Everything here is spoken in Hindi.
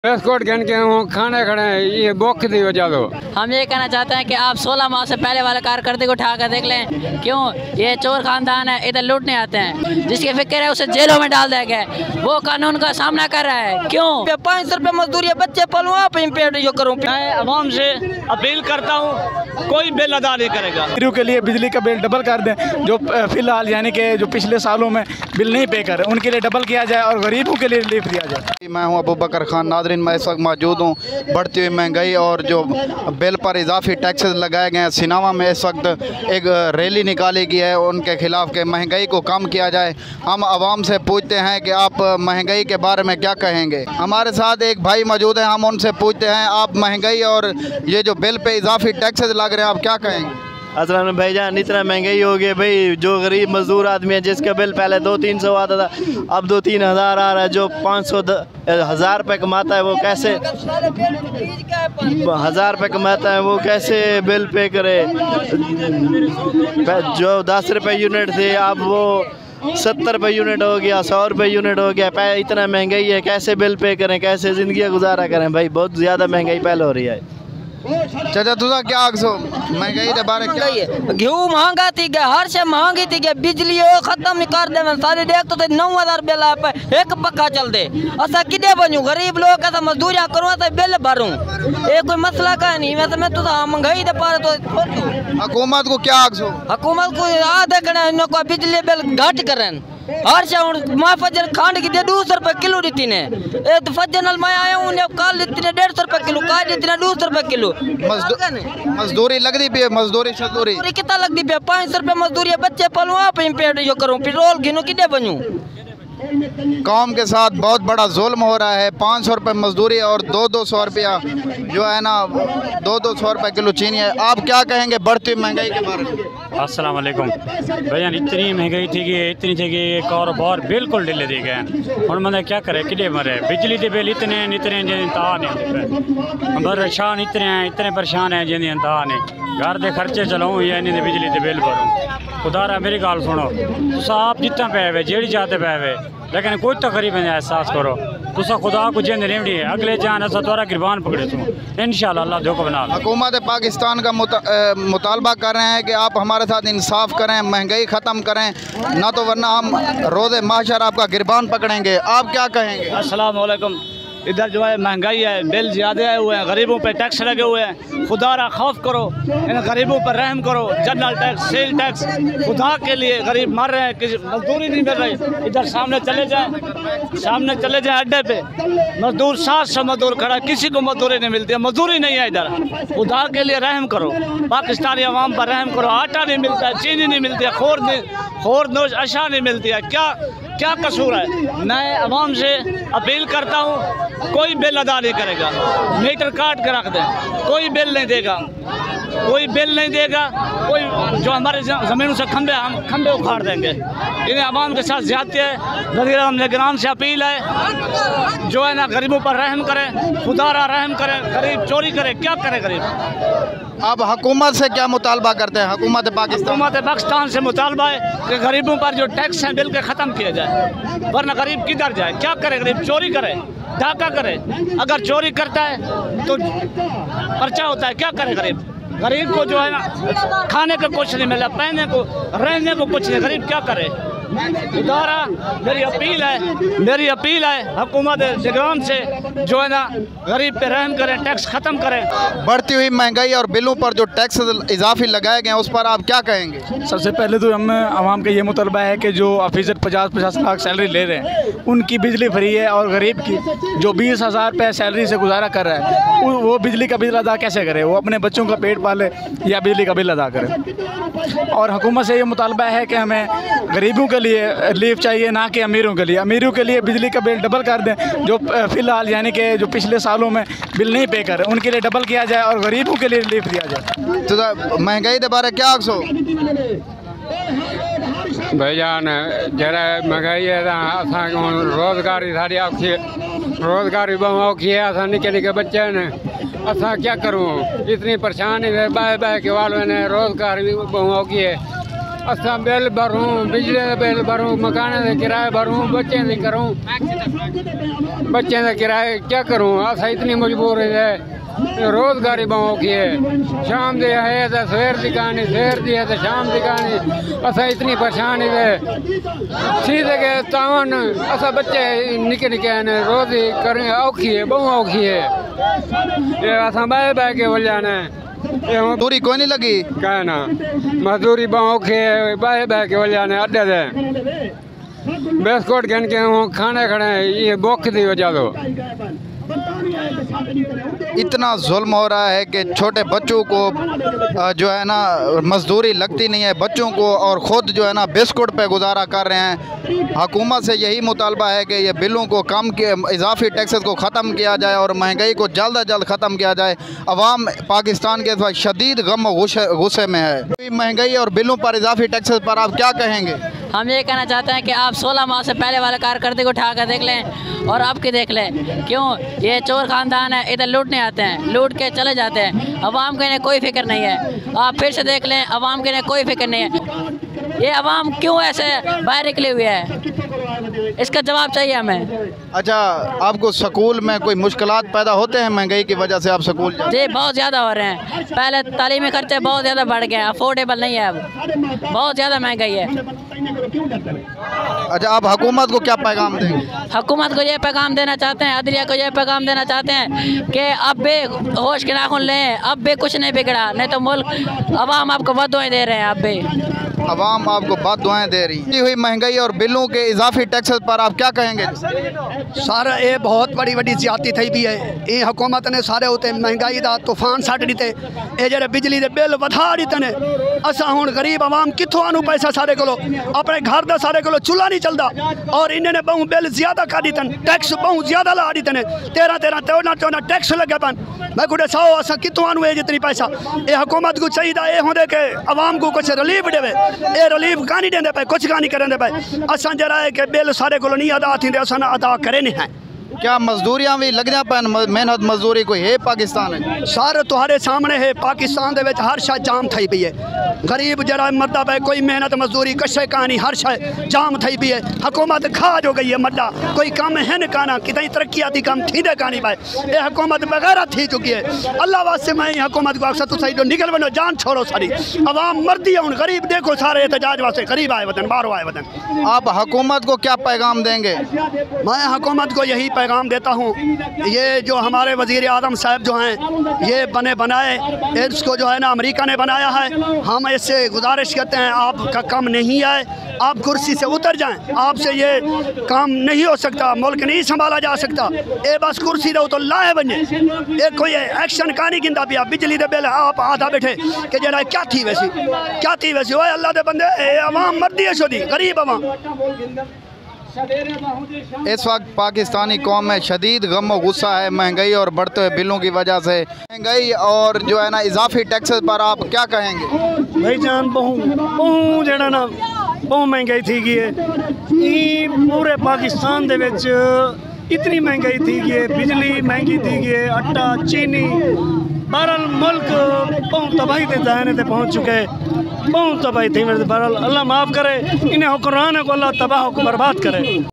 बिस्कुट गिन के खाने खड़े हैं, ये भूख दी वजह दो। हम ये कहना चाहते हैं कि आप 16 माह से पहले वाले कारकर्दगी को उठा कर देख लें। क्यों ये चोर खानदान है, इधर लूटने आते हैं, जिसकी फिक्र है उसे जेलों में डाल दिया गया, वो कानून का सामना कर रहा है। क्यों 500 रुपये मजदूरी बच्चे पलूँ आप जो करूँ। मैं आवाम से अपील करता हूँ, कोई बिल अदा नहीं करेगा। के लिए बिजली का बिल डबल कर दें, जो फिलहाल यानी कि जो पिछले सालों में बिल नहीं पे कर, उनके लिए डबल किया जाए और गरीबों के लिए रिलीफ दिया जाए। मैं हूं अबू बकर खान। नादरीन, मैं इस वक्त मौजूद हूं बढ़ती हुई महंगाई और जो बिल पर इजाफी टैक्सेस लगाए गए हैं। सिनेमा में इस वक्त एक रैली निकाली गई है उनके खिलाफ कि महंगाई को कम किया जाए। हम आवाम से पूछते हैं कि आप महंगाई के बारे में क्या कहेंगे। हमारे साथ एक भाई मौजूद हैं, हम उनसे पूछते हैं आप महंगाई और ये जो बिल पे इजाफी टैक्सेस लग रहे हैं आप क्या कहेंगे। असल में भाईजान इतना महंगाई हो गई भाई, जो गरीब मजदूर आदमी है जिसका बिल पहले 200-300 आता था, अब 2-3 हज़ार आ रहा है। जो 500-1000 रुपये कमाता है वो कैसे 1000 रुपये कमाता है वो कैसे बिल पे करे। जो 10 रुपये यूनिट थे अब वो 70 रुपये यूनिट हो गया, 100 रुपये यूनिट हो गया। इतना महंगाई है, कैसे बिल पे करें, कैसे ज़िंदगी गुजारा करें भाई। बहुत ज़्यादा महंगाई पहले हो रही है। चाचा तुझा क्या आखो महंगाई के बारे में? घी महंगा थी गया, हर से महंगी थी गया, बिजली खत्म कर दे सारी देख तो 9000 बिल आप एक पक्का चल दे। असा किदे बनू गरीब लोग ऐसा मजदूरियाँ करूँ तो बिल भरूँ, ये कोई मसला का नहीं। वैसे मैं तो महंगाई दे पा रहा तो हुकूमत को क्या आखो? हुकूमत को आधे करें बिजली बिल घट करें। हर से माँ फजर खांड की दे 200 रुपये किलो दी ने, फजर नल मैं आया हूँ काल दी ने 150 रुपये किलो, का दी ने 200 रुपये किलो। मजदूरी लगती पे, मजदूरी कितना लगती पे? 500 रुपये मजदूरी बच्चे पलूँ आप पेट जो करूँ, पेट्रोल गिनू किदे बनूँ। कौम के साथ बहुत बड़ा जुल्म हो रहा है। 500 रुपये मजदूरी और 200 रुपया जो है ना 200 रुपये किलो चीनी है। आप क्या कहेंगे बढ़ती महंगाई के बारे में? अस्सलाम वालेकुम भैया, इतनी महंगाई थी कि एक कारोबार बिल्कुल ढिले दी गए। हम मतलब क्या करे कि मरे बिजली के बिल इतने इंतहा नहीं, परेशान इतने परेशान है जिन्हें इंतहा नहीं। घर के खर्चे चलाऊँ या इन्हें बिजली के बिल भरूँ। खुदारा मेरी गाल सुनो, तुसा आप जितना पे हुए जेड़ी जाते पे हुए, लेकिन कोई तकरीब एहसास करो तुसा खुदा को जिंद रेवड़ी है। अगले जान ऐसा द्वारा गिरबान पकड़े तुम इंशाल्लाह अल्लाह धोखा बना। हुकूमत पाकिस्तान का मुतालबा कर रहे हैं कि आप हमारे साथ इंसाफ करें, महंगाई ख़त्म करें, ना तो वरना हम रोज़े माशर आपका गिरबान पकड़ेंगे। आप क्या कहेंगे? अस्सलाम वालेकुम। इधर जो है महंगाई है, बिल ज़्यादा आए हुए हैं, गरीबों पे टैक्स लगे हुए हैं। खुदारा खौफ करो, इन गरीबों पर रहम करो। जनरल टैक्स, सेल टैक्स, खुदा के लिए गरीब मर रहे हैं, किसी मजदूरी नहीं मिल रही। इधर सामने चले जाए अड्डे पे मजदूर 700 मजदूर खड़ा, किसी को मजदूरी नहीं मिलती है, मजदूरी नहीं है इधर। खुदा के लिए रहम करो, पाकिस्तानी अवाम पर रहम करो। आटा नहीं मिलता है, चीनी नहीं मिलती है, खोर नोश अशा नहीं मिलती है। क्या कसूर है? मैं अवाम से अपील करता हूँ, कोई बिल अदा नहीं करेगा। मीटर काट कर रख दें, कोई बिल नहीं देगा, कोई जो हमारे ज़मीनों से हम खंबे उखाड़ देंगे। इन्हें अवाम के साथ ज़्यादती है। वज़ीर-ए-आज़म निगरान से अपील है जो है ना गरीबों पर रहम करें, खुदारा रहम करें। गरीब चोरी करे, क्या करे गरीब? अब हुकूमत से क्या मुतालबा करते हैं? हुकूमत पाकिस्तान से मुतालबा है कि गरीबों पर जो टैक्स हैं बिल के ख़त्म किया जाए, वरना गरीब किधर जाए? क्या करे गरीब? चोरी करे, डाका करे। अगर चोरी करता है तो पर्चा होता है, क्या करे गरीब? गरीब को जो है ना खाने को कुछ नहीं मिला, पहनने को रहने को कुछ नहीं, गरीब क्या करे? इदारा मेरी अपील है हुकूमत निगरान से जो है ना गरीब पे रहम करें, टैक्स ख़त्म करें। बढ़ती हुई महंगाई और बिलों पर जो टैक्स इजाफी लगाए गए हैं उस पर आप क्या कहेंगे? सबसे पहले तो हम आवाम का ये मुतलबा है कि जो ऑफिसर 50-50 लाख सैलरी ले रहे हैं उनकी बिजली फ्री है, और गरीब की जो 20,000 रुपये सैलरी से गुजारा कर रहा है वो बिजली का बिल अदा कैसे करे? वो अपने बच्चों का पेट पाले या बिजली का बिल अदा करे? और हुकूमत से ये मुतालबा है कि हमें गरीबों के लिए रिलीफ चाहिए, ना कि अमीरों के लिए। अमीरों के लिए बिजली का बिल डबल कर दें, जो फ़िलहाल यानी कि जो पिछले सालों में बिल नहीं पे कर, उनके लिए डबल किया जाए और गरीबों के लिए रिलीफ दिया जाए। तो महंगाई के बारे क्या आखो? भाईजान जरा महंगाई है रोजगारी सारी औखी है, रोजगारी बहुत औखी है। असा निके निके बच्चे ने असा क्या करूँ, इतनी परेशानी है बह के वालों ने, रोजगार भी बहुत औखी है। असां बिल भरूं, बिजली का बिल भरूं, मकान का किराया भरूं, बच्चों के करूं, बच्चों का किराया क्या करूं। असां इतनी मजबूर है, रोजगारी बहुत औखी है। शाम दी है तो सवेर की कहानी, सवेर की है तो शाम की कहानी। असां इतनी परेशान है सीधे के तावन असां बच्चे निके निके हैं, रोजी करें औखी है, बहुत औखी है। ये असां बाय बाय के वजह ने मजदूरी कोई नहीं लगी कहना मजदूरी बहुत औखी है, बाय बाय के वजह ने अड्डे दे बिस्कुट गिन के खाने खड़े ये भुख की वजह तो। इतना जुल्म हो रहा है कि छोटे बच्चों को जो है ना मजदूरी लगती नहीं है बच्चों को, और ख़ुद जो है ना बिस्कुट पे गुजारा कर रहे हैं। हुकूमत से यही मुतालबा है कि ये बिलों को कम किए, इजाफी टैक्सेस को ख़त्म किया जाए और महंगाई को जल्द अज जल्द ख़त्म किया जाए। अवाम पाकिस्तान के इस वक्त शदीद गम गुस्से में है। महंगाई और बिलों पर इजाफी टैक्सेस पर आप क्या कहेंगे? हम ये कहना चाहते हैं कि आप 16 माह से पहले वाले कारकर्दगी को उठा कर देख लें और अब की देख लें। क्यों ये चोर ख़ानदान है, इधर लूटने आते हैं, लूट के चले जाते हैं। अवाम के लिए कोई फिक्र नहीं है। आप फिर से देख लें, अवाम के लिए कोई फिक्र नहीं है। ये अवाम क्यों ऐसे बाहर निकले हुए है, इसका जवाब चाहिए हमें। अच्छा, आपको स्कूल में कोई मुश्किलात पैदा होते हैं महंगाई की वजह से? आप स्कूल जी बहुत ज़्यादा हो रहे हैं। पहले तालीमी खर्चे बहुत ज़्यादा बढ़ गए हैं, अफोर्डेबल नहीं है, अब बहुत ज़्यादा महंगाई है। अच्छा, आप हुकूमत को क्या पैगाम देंगे? हुकूमत को ये पैगाम देना चाहते हैं, अदलिया को ये पैगाम देना चाहते हैं कि अब भी होश के नाखून लें, अब भी कुछ नहीं बिगड़ा, नहीं तो मुल्क अवाम आपको बददुआएं दे रहे हैं। अब भी अवाम आपको बददुआएं दे रही हुई महंगाई और बिलों के इजाफी टैक्सेस पर आप क्या कहेंगे? सर ये बहुत बड़ी बड़ी ज्यादती थी भी है। ये हुकूमत ने सारे उत्ते महंगाई का तूफान सट दिते, ये जो बिजली के बिल वधा दिते ने। असा हुण गरीब आवाम कितों आनू पैसा सारे को, अपने घर का सारे को चूल्हा नहीं चलता, और इन्होंने बहु बिल ज्यादा कर दिते, टैक्स बहुत ज्यादा ला दिते ने। 13-14 टैक्स लगे पन। मैं कुछ 100 असा कितों आनू ये जितनी पैसा। ये हुकूमत को चाहिए ये होंगे कि आवाम को कुछ रिलीफ देवे, ये रिलीफ का नहीं देंदे पे, कुछ का नहीं करेंदे पे। असा जरा है कि बिल सारे को नहीं अदा थी, असा अदा करे नहीं है। क्या मजदूरियां भी लग जा पैन? मेहनत मजदूरी कोई है पाकिस्तान है? सर तुम्हारे सामने है, पाकिस्तान दे विच हर शय जाम थी पई है। गरीब जरा मरदा पे, कोई मेहनत मजदूरी कशे कहानी हर शय जाम थी पई है। हुकूमत खा जो गई है मड्डा, कोई कम है न काना, कितनी तरक्याती कम थी दे कहानी पाए। ये हुकूमत वगैरह थी चुकी है। अल्लाह वास्ते मैं हुकूमत को अक्सर तुम जो निकल बनो, जान छोड़ो सारी। अवाम मरदी है, गरीब देखो सारे एहतजाज वास्ते गरीब आए वतन, बाहरों आए वतन। आप हुकूमत को क्या पैगाम देंगे? मैं हुकूमत को यही पैगाम देता हूँ, ये जो हमारे वज़ीर आज़म साहब जो हैं, ये बने बनाए, इसको जो है ना अमेरिका ने बनाया है। हम इससे गुजारिश करते हैं, आपका काम नहीं है, आप कुर्सी से उतर जाएं। आपसे ये काम नहीं हो सकता, मुल्क नहीं संभाला जा सकता। ये बस कुर्सी दो तो लाए बने, ये कोई एक्शन का नहीं गिनता पिया। बिजली दे बिल आप आधा बैठे कि जरा क्या थी वैसी, क्या थी वैसी। वो अल्लाह दे बंदे, अवाम मरदी है शोदी, गरीब अवाम। इस वक्त पाकिस्तानी कौम में शदीद गम और गुस्सा है महंगाई और बढ़ते हुए बिलों की वजह से। महंगाई और जो है ना इजाफी टैक्सेस पर आप क्या कहेंगे? भाई जान बहु जड़ा ना बहुत महंगाई थी गई है। पूरे पाकिस्तान दे विच इतनी महंगाई थी गई है, बिजली महंगी थी गई है, आटा चीनी, बहरहाल मुल्क बहुत तबाही के दायरे ते पहुँच चुके हैं, बहुत तबाही थी। बहरहाल अल्लाह माफ़ करे, इन्हें हुक्मरान को अल्लाह तबाह को बर्बाद करे।